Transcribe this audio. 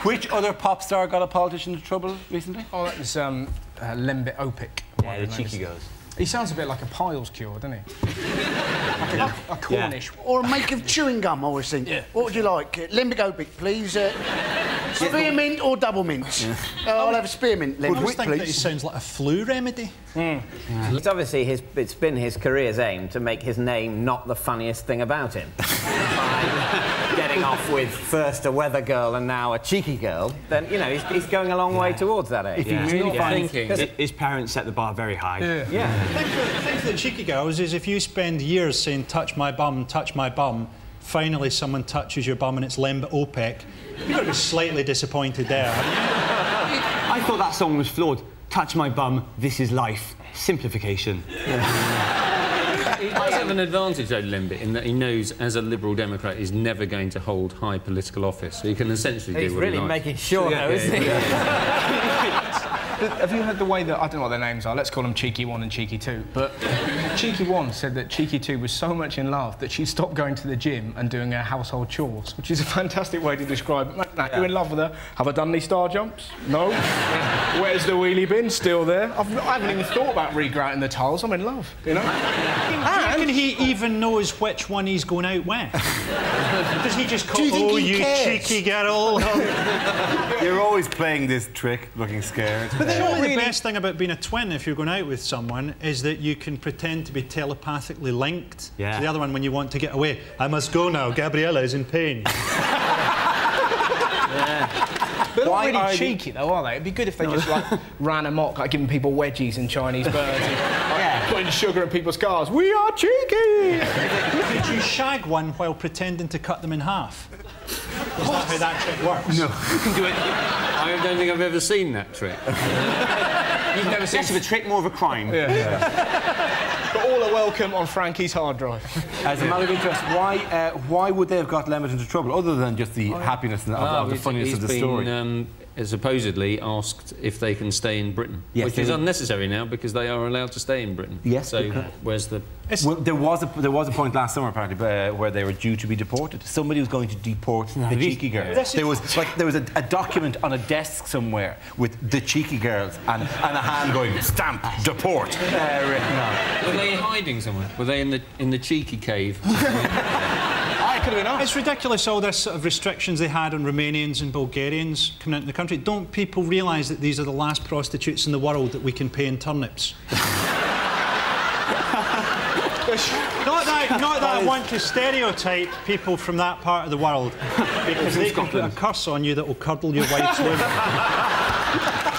Which other pop star got a politician into trouble recently? Oh, that was Lembit Opik. Yeah, the cheeky girls. He sounds a bit like a piles cure, doesn't he? Like a Cornish. Yeah. Or a make of chewing gum, I always think. Yeah. What would you like? Limbic Opic, please. Spearmint or double mint? Yeah. I'll have a spearmint. I always think that he sounds like a flu remedy. Yeah. It's obviously it's been his career's aim to make his name not the funniest thing about him. By getting off with first a weather girl and now a cheeky girl, then, you know, he's going a long way towards that age. If he really thinking... His parents set the bar very high. The thing for the cheeky girls is if you spend years saying, touch my bum, finally someone touches your bum and it's Lembit Opik, you've got to be slightly disappointed there, haven't you? I thought that song was flawed. Touch my bum, this is life. Simplification. He does have an advantage, though, Lembit, in that he knows, as a Liberal Democrat, he's never going to hold high political office, so he can essentially do what he likes. He's really making sure, though, isn't he? Have you heard the way that... I don't know what their names are. Let's call them Cheeky 1 and Cheeky 2. But Cheeky 1 said that Cheeky 2 was so much in love that she stopped going to the gym and doing her household chores, which is a fantastic way to describe it. Nah, you're in love with her. Have I done any star jumps? No. Where's the wheelie bin? Still there. I haven't even thought about regrouting the tiles. I'm in love, you know? And he even knows which one he's going out with. Does he just call, oh, you cheeky girl? You're always playing this trick, looking scared. But the best thing about being a twin, if you're going out with someone, is that you can pretend to be telepathically linked to the other one when you want to get away. I must go now, Gabriella is in pain. They're not really cheeky, though, are they? It'd be good if they just, like, ran amok, like giving people wedgies and Chinese birds and putting sugar in people's cars. We are cheeky! Could you shag one while pretending to cut them in half? Is that how that trick works? No. You can do it. I don't think I've ever seen that trick. You've never seen... Less of a trick, more of a crime. But all are welcome on Frankie's hard drive. As a matter of interest, why would they have got Lembit into trouble, other than just the happiness of the funniness of the story? Is supposedly asked if they can stay in Britain, which is unnecessary now because they are allowed to stay in Britain. Yes. So where's the... Well, there was a point last summer apparently where they were due to be deported. Somebody was going to deport the cheeky girls. There was a document on a desk somewhere with the cheeky girls and a hand going stamp deport written on. Were they hiding somewhere? Were they in the cheeky cave? It's ridiculous, all this sort of restrictions they had on Romanians and Bulgarians coming into the country. Don't people realise that these are the last prostitutes in the world that we can pay in turnips? Not that I want to stereotype people from that part of the world, because they can put a curse on you that will curdle your wife's liver.